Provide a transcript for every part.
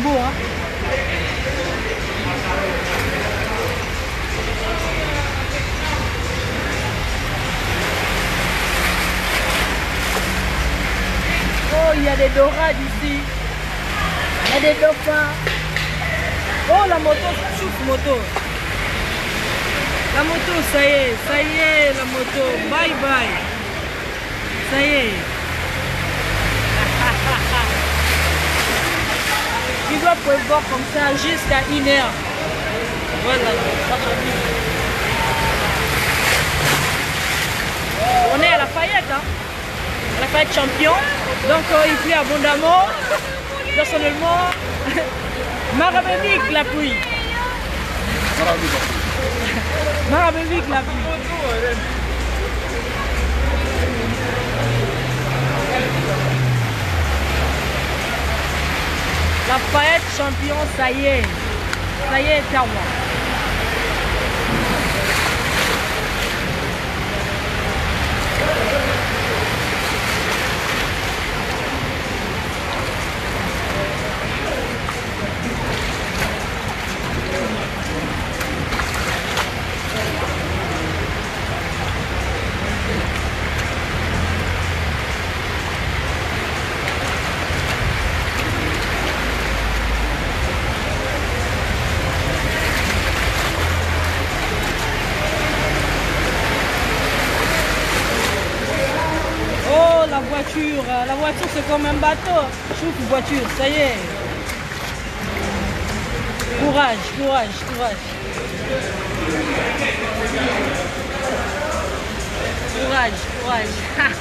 beau, hein. Oh, il y a des dorades ici. Il y a des dauphins. Oh, la moto, souffle moto. La moto, ça y est, la moto. Bye bye. Ça y est. Il doit prévoir comme ça jusqu'à 1h. Voilà. On est à la Lafayette, hein. À la Lafayette champion. Donc il pleut abondamment. Personnellement, Marabémique la pluie. Marabémique la pluie. Lafayette champion, ça y est, Tawa. La voiture c'est comme un bateau. Chouf voiture, ça y est. Courage, courage, courage. Courage, courage.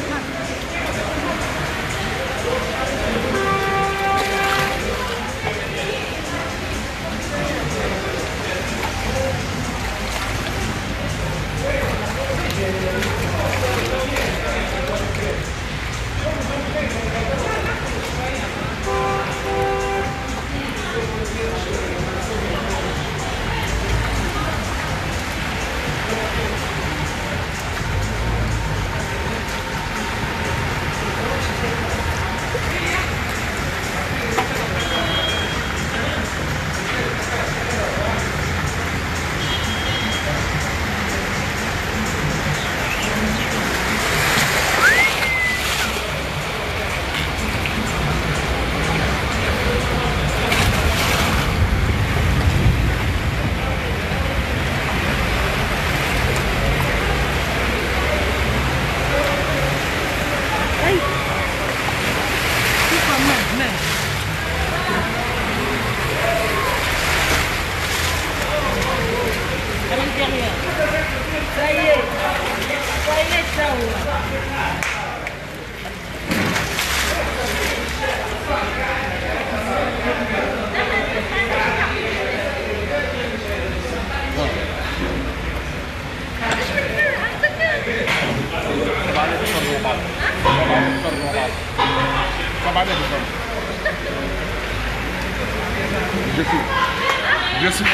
Je suis.